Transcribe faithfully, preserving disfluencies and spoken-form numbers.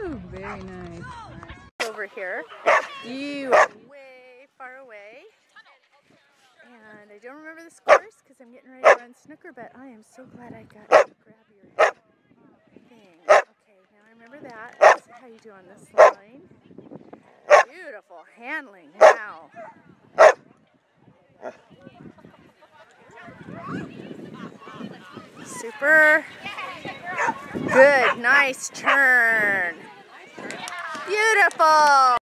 Woo, very nice. Over here. You are way far away. And I don't remember the scores because I'm getting ready to run snooker, but I am so glad I got to grab your thing. Okay, now I remember that. That's how you do on this line. Beautiful handling now. Super. Good, nice turn. Beautiful.